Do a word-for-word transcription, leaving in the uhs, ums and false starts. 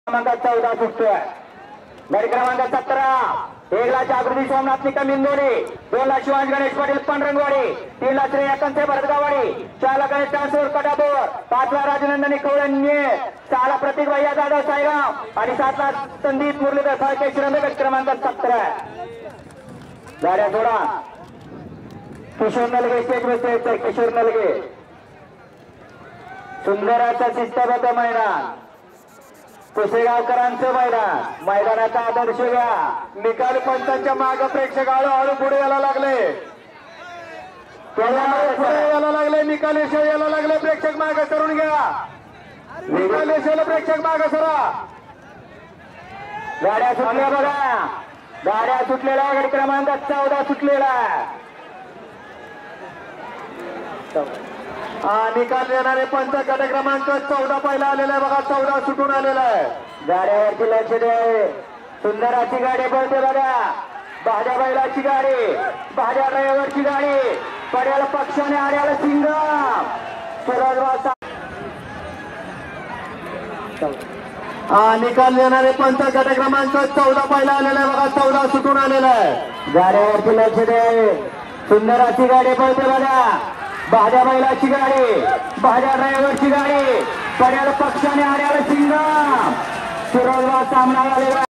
क्रमांक चौदा सुटतोय. गाडी क्रमांक सतरा एक ला जागृती सोमनाथ निकम इंदोरी, दोन ला शिवाजी गणेश पाटील पांढरंगवाडी, तीन ला श्रेया कंचे भरतगाववाडी, चार ला गणेश ट्रान्सफर कटापूर, पाच ला राजनंदनी कवळणे, सहा ला प्रतीक भैया जाधव सायगाव आणि सात ला संदीप मुरलीधर फाळके शिरंदे. क्रमांक सतरा गाड्या सोडा. किशोर नलगे स्टेज बसते. किशोर नलगे सुंदर असा शिस्तबद्ध मैदान, कुसेगावकरांचं मैदान. मैदानाचा आदर्श घ्या. निकाल पंचांच्या मागे प्रेक्षक हळूहळू पुढे यायला लागले पुढे यायला लागले निकाल यशो यायला लागले. प्रेक्षक मागे सरून घ्या. निकाल यशोला प्रेक्षक मागे सरा. गाड्या सुटल्या बघा. गाड्या सुटलेल्या. गाडी क्रमांक चौदा सुटलेला. हा निकाल देणारे पंच गट क्रमांक चौदा पहिला आलेला आहे बघा. चौदा सुटून आलेला आहे. गाड्यावरती लक्ष द्यावे. सुंदराची गाडी पळते बघा. भाज्या बैलाची गाडी, भाज्या ड्रायव्हरची गाडी, पड्याला पक्षाने आड्याला सिंगम. हा निकाल देणारे पंच गट क्रमांक चौदा पहिला आलेला आहे बघा. चौदा सुटून आलेला आहे. गाड्यावरती लक्ष द्यावे. सुंदराची गाडी पळते बघा. भाज्या बैलाची गाडी, भाज्या ड्रायव्हरची गाडी, पड्याला पक्षाने आड्याला सिंगम. शिरोजवा सामना झालेला.